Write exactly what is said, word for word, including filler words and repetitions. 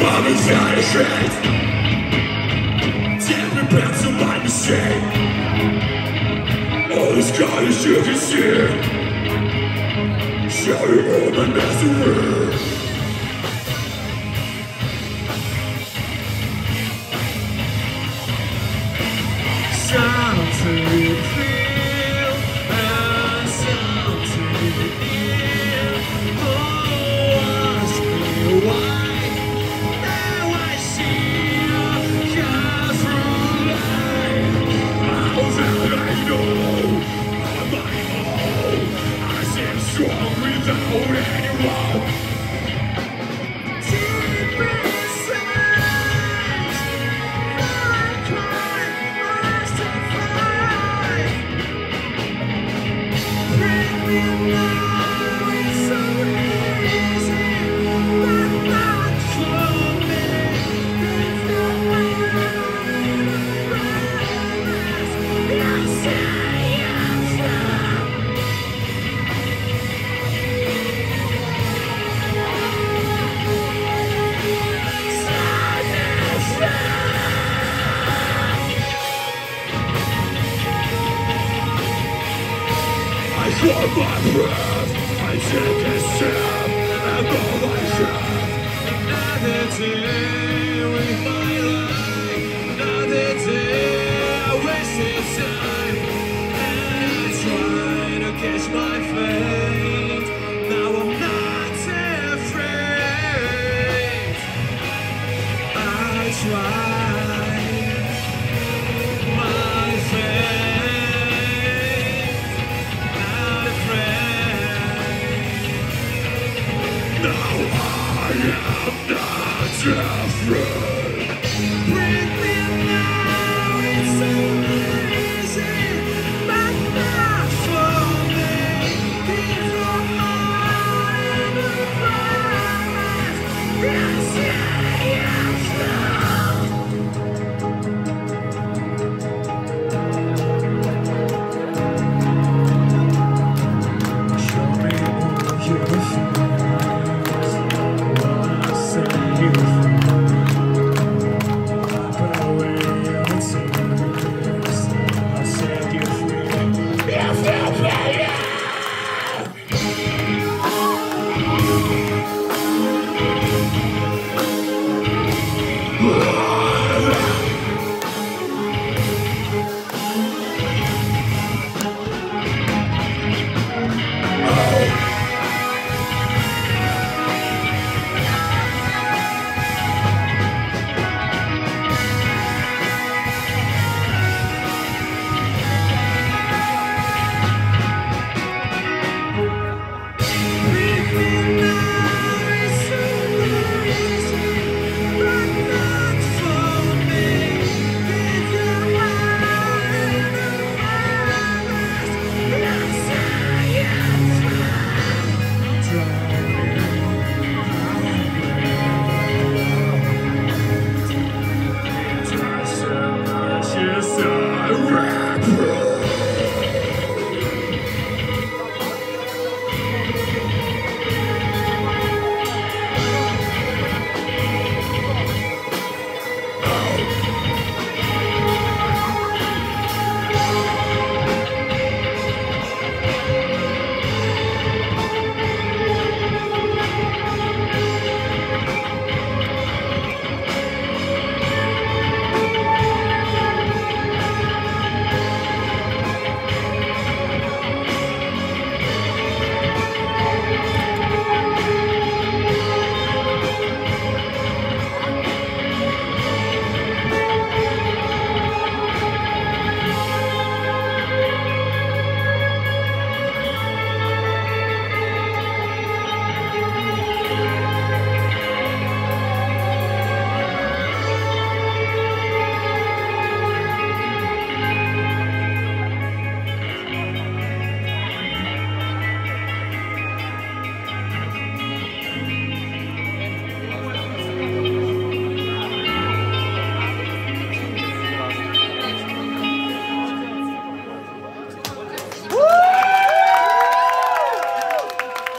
помогает жить. Тебе придется my mistake. All the sky is you can see. Show you all my misery. Something you feel and something you hear. Oh, ask me why. Now I see you come through life. Now that I know I'm my own, I seem strong without anyone. Deep inside, I'm crying. Bring me now, it's so easy, but not for me. If you're running around, you'll say I'm from. I hold my breath, I take a step, and all I have. Another day with my life, another day.